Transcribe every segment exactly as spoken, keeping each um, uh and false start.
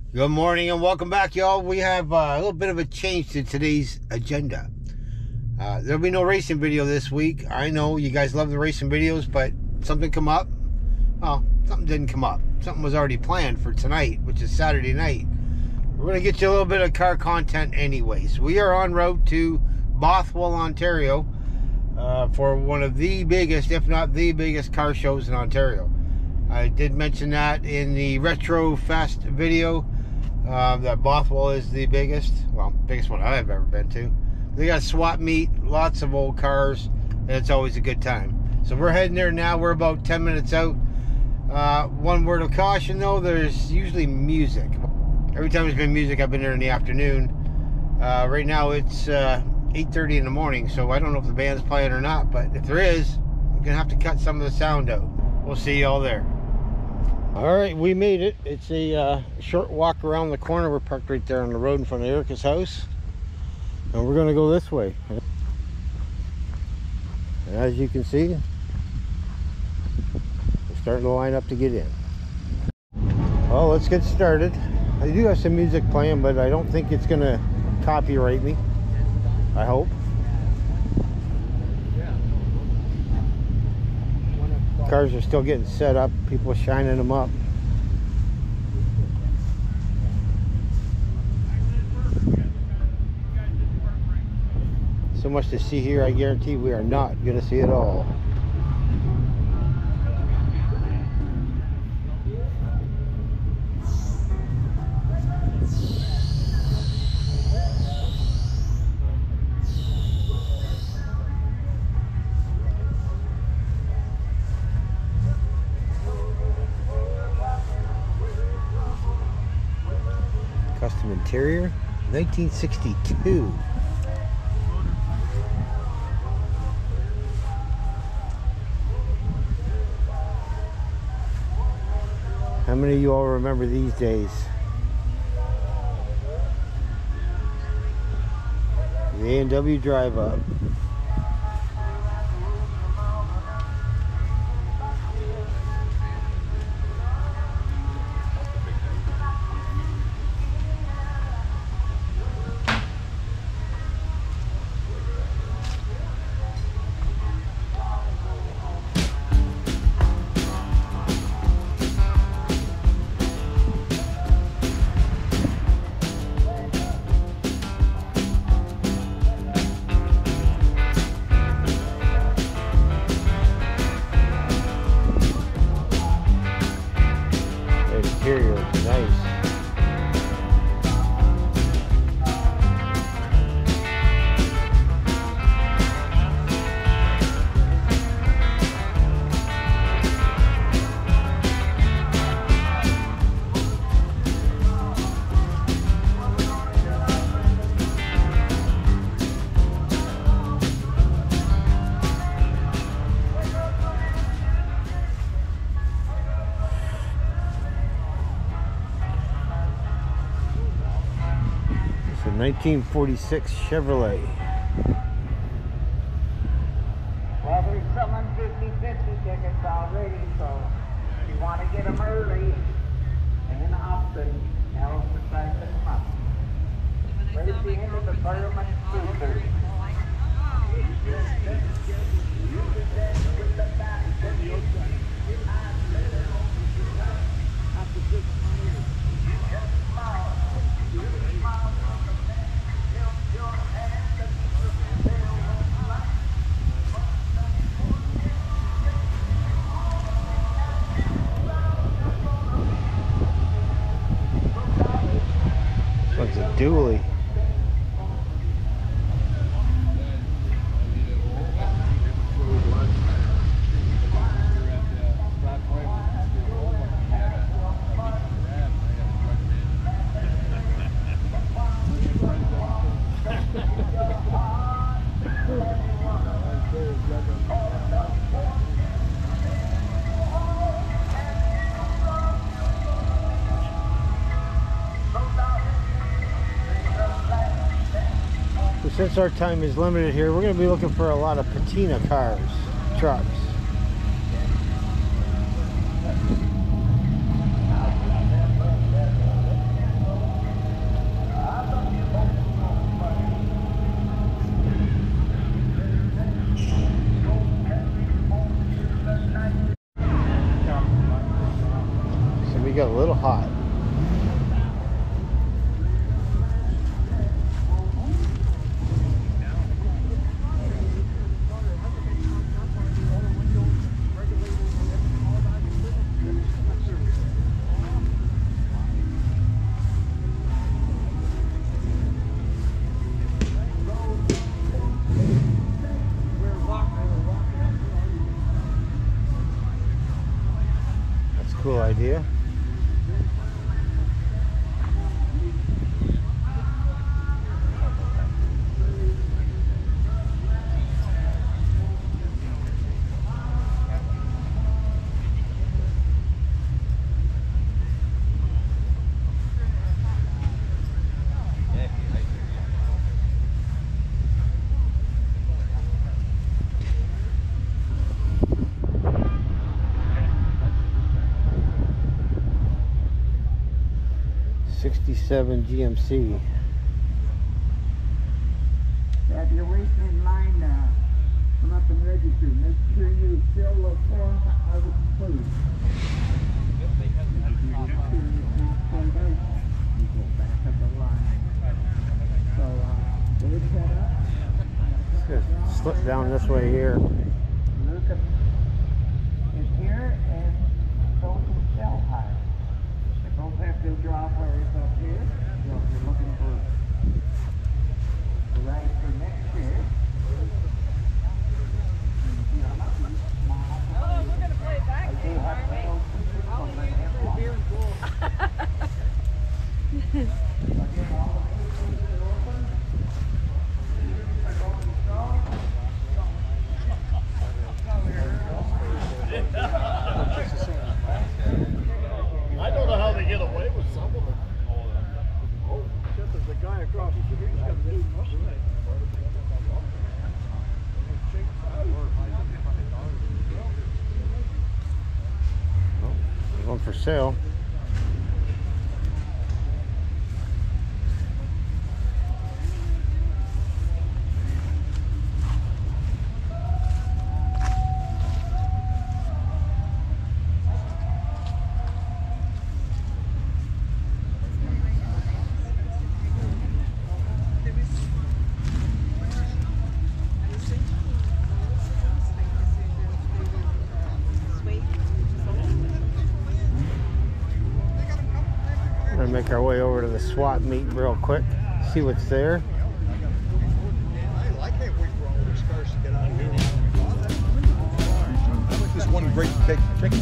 Good morning and welcome back, y'all. We have uh, a little bit of a change to today's agenda. Uh, there'll be no racing video this week. I know you guys love the racing videos, but something come up. Well, something didn't come up. Something was already planned for tonight, which is Saturday night. We're going to get you a little bit of car content anyways. We are en route to Bothwell, Ontario uh, for one of the biggest, if not the biggest, car shows in Ontario. I did mention that in the Retro Fest video. Uh, that Bothwell is the biggest, well, biggest one I've ever been to. They got swap meet, lots of old cars, and it's always a good time. So we're heading there now. We're about ten minutes out. Uh, one word of caution though, there's usually music. Every time there's been music, I've been there in the afternoon. Uh, right now it's uh, eight thirty in the morning, so I don't know if the band's playing or not, but if there is, I'm gonna have to cut some of the sound out. We'll see y'all there. All right, we made it. It's a uh, short walk around the corner. We're parked right there on the road in front of Erica's house, and we're gonna go this way. And as you can see, we're starting to line up to get in. Well, let's get started. I do have some music playing, but I don't think it's gonna copyright me. I hope. Cars are still getting set up, people shining them up. So much to see here, I guarantee we are not going to see it all. Custom interior, nineteen sixty-two. How many of you all remember these days? The A and W drive up. Interior, nice. nineteen forty-six Chevrolet. Well, they're selling fifty fifty tickets already, so if you want to get them early and often, now it's the price of them up. Right at the end of the Parliament School. Looks a dually. Since our time is limited here, we're going to be looking for a lot of patina cars, trucks. sixty-seven G M C. If you're waiting in line, uh, come up and register. Make sure you fill the form of the food. You go back up the line. So, uh, we're set up. Just slip down this way here. Lucas is here and so is Shell Hire. They both have to drop areas up here. So if you're looking for the ride for next year. Oh, we're going to play it back game, aren't we? I'll use it for beer and pool. I don't know how they get away with some of them. Oh, shit, there's a guy across the street who's got a new Mustang. There's one for sale. We're gonna make our way over to the swap meet real quick, see what's there. I like it when we're all these cars to get out of here. I like this one great big chicken.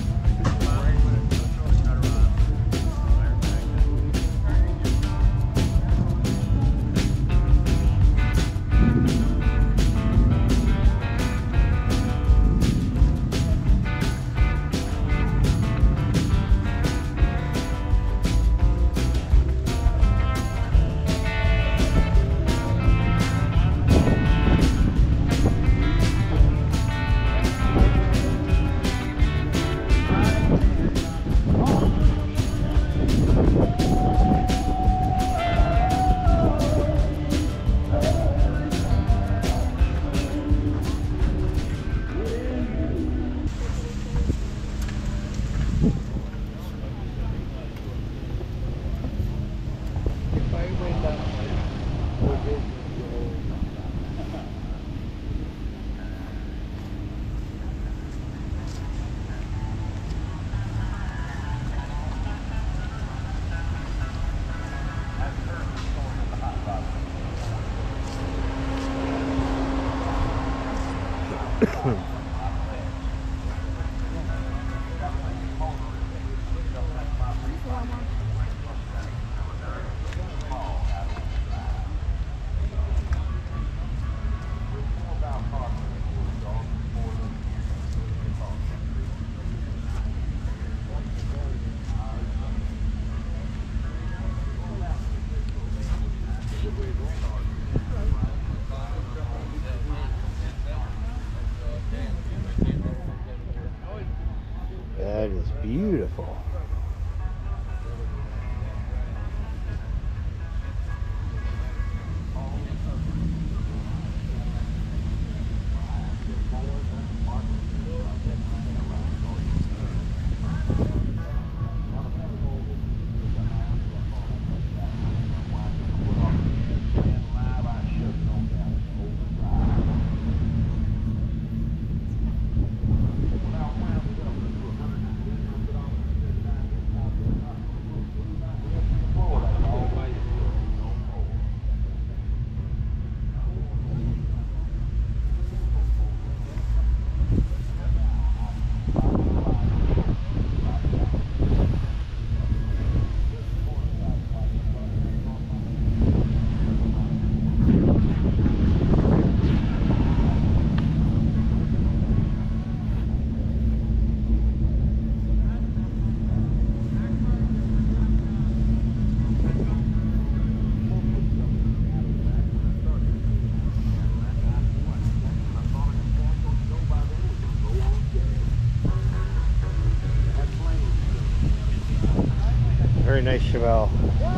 Very nice Chevelle.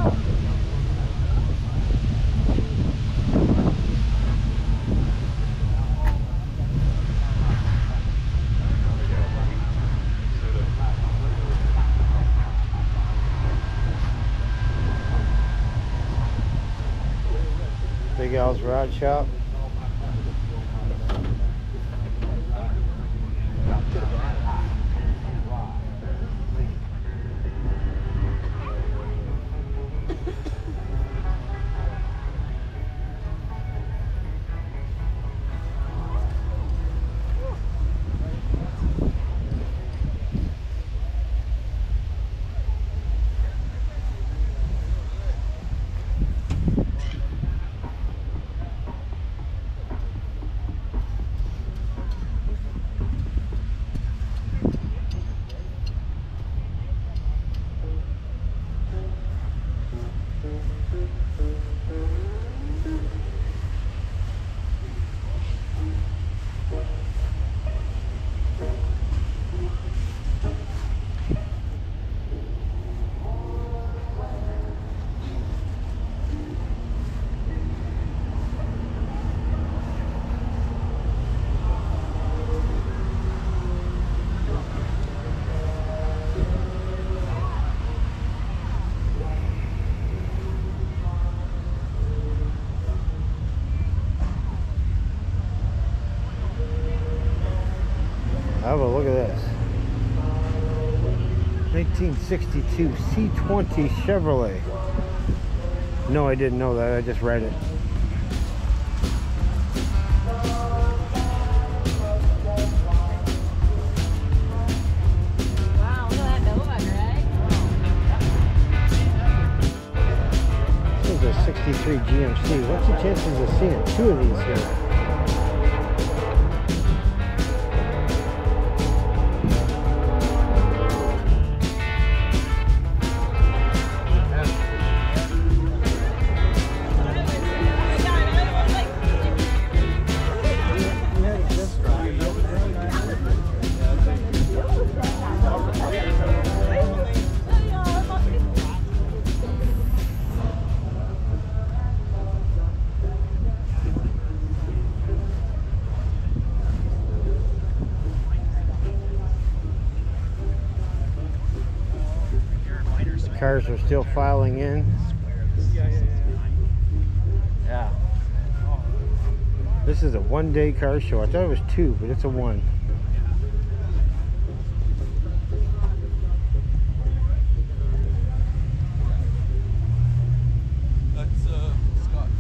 Big Al's Rod Shop. Have a look at this. nineteen sixty-two C twenty Chevrolet. No, I didn't know that. I just read it. Wow, look at that Nova, right? This is a sixty-three G M C. What's the chances of seeing two of these here? Cars are still filing in. Yeah. This is a one-day car show. I thought it was two, but it's a one. That's uh, Scott.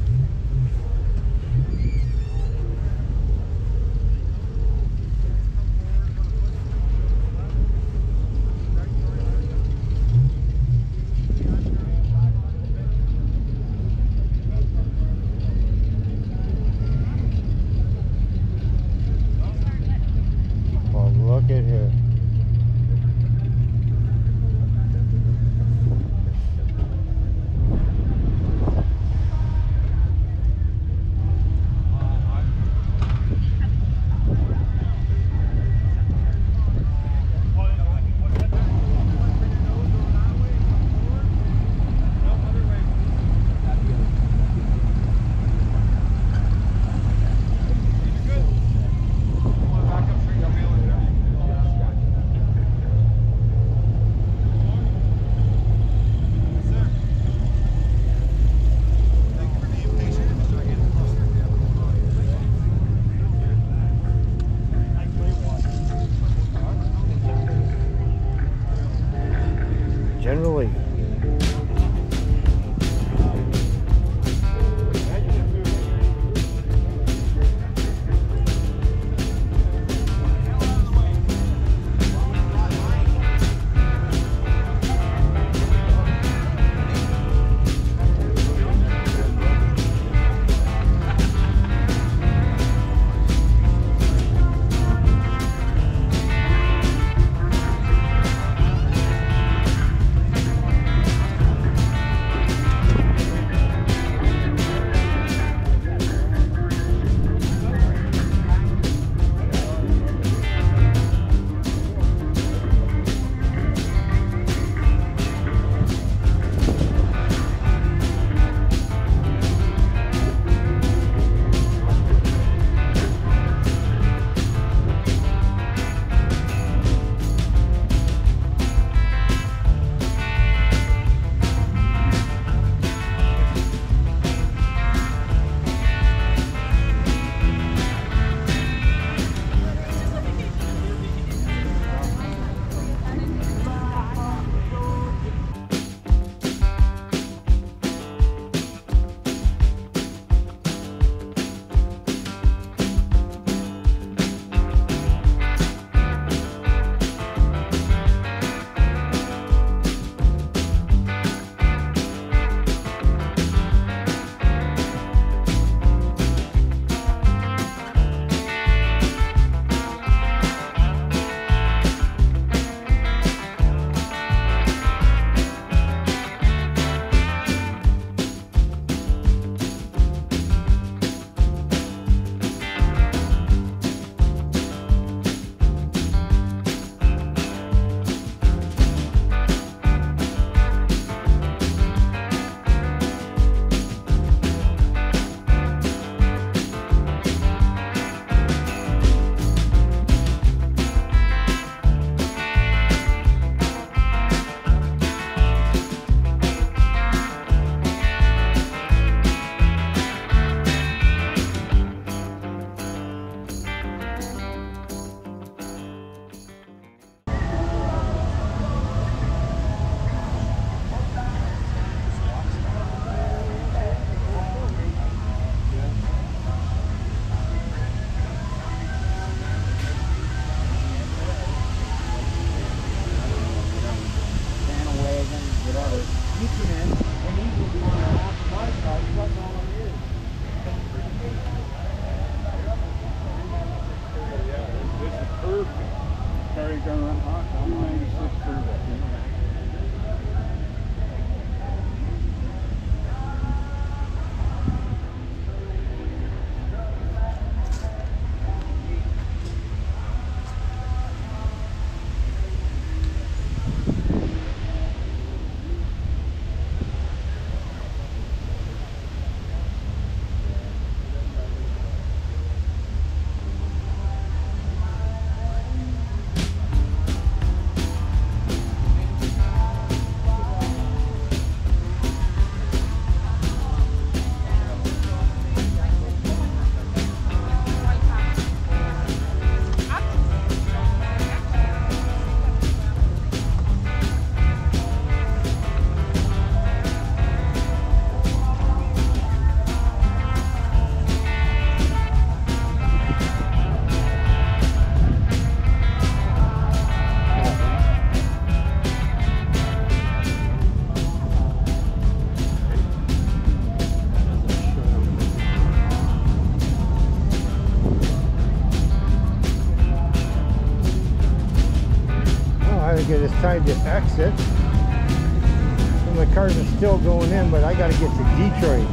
think it is time to exit. Some of the cars are still going in, but I got to get to Detroit.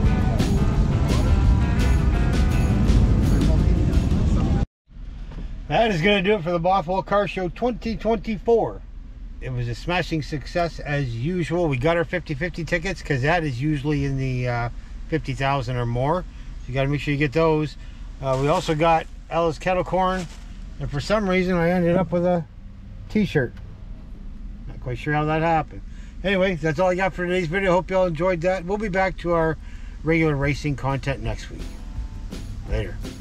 That is going to do it for the Bothwell Car Show twenty twenty-four. It was a smashing success as usual. We got our fifty fifty tickets because that is usually in the uh, fifty thousand or more. So you got to make sure you get those. Uh, we also got Ella's Kettle Corn, and for some reason I ended up with a t-shirt. Not quite sure how that happened. Anyway, that's all I got for today's video. Hope you all enjoyed that. We'll be back to our regular racing content next week. Later.